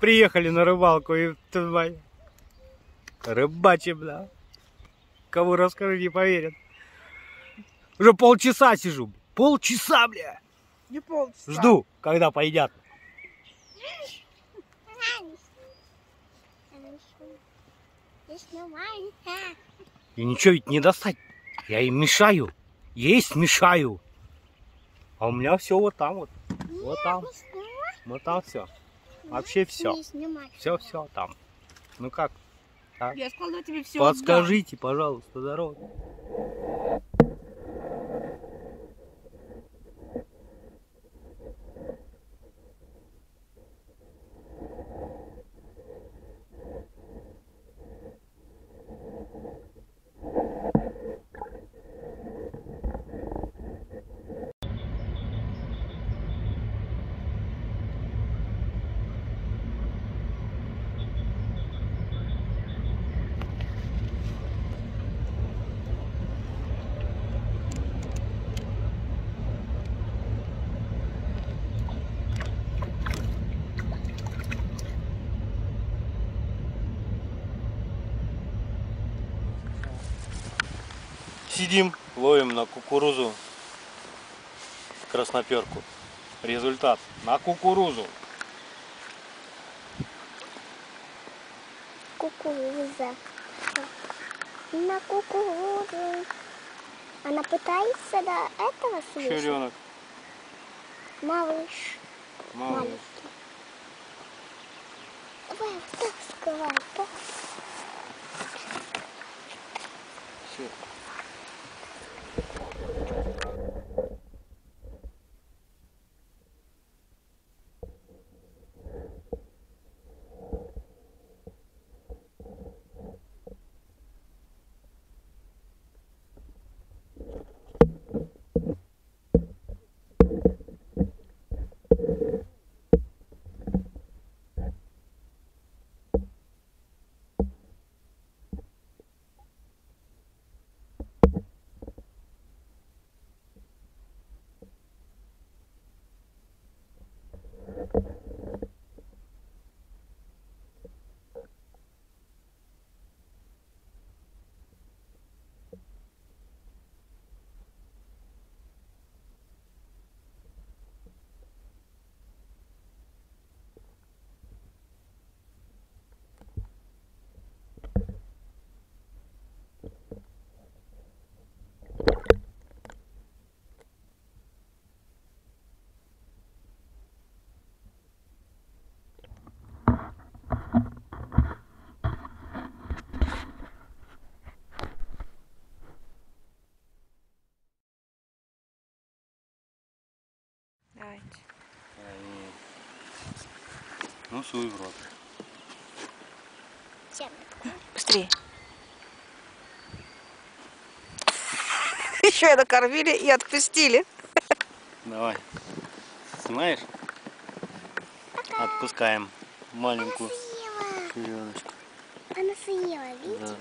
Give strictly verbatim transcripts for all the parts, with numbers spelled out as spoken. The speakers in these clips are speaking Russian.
приехали на рыбалку и твоя рыбачим, да. Кому расскажу, не поверят. Уже полчаса сижу. Полчаса, бля. Не полчаса. Жду, когда поедят. И ничего ведь не достать. Я им мешаю. Есть мешаю. А у меня все вот там вот. Вот там. Вот там все. Вообще все. Все, все там. Ну как? А? Я сказала тебе все. Подскажите, пожалуйста, дорогу. Сидим, ловим на кукурузу красноперку. Результат на кукурузу. Кукуруза. На кукурузу. Она пытается до этого слышать. Черенок. Малыш. Малыш. Маленький. Давай вот так скрывай, так. Все. Давайте. Ну, суй в рот. Быстрее. Еще и накормили и отпустили. Давай. Снимаешь? Отпускаем маленькую череночку. Она съела, видишь? Да.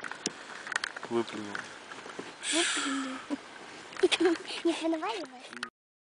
Выплюнула. Не понаваливай.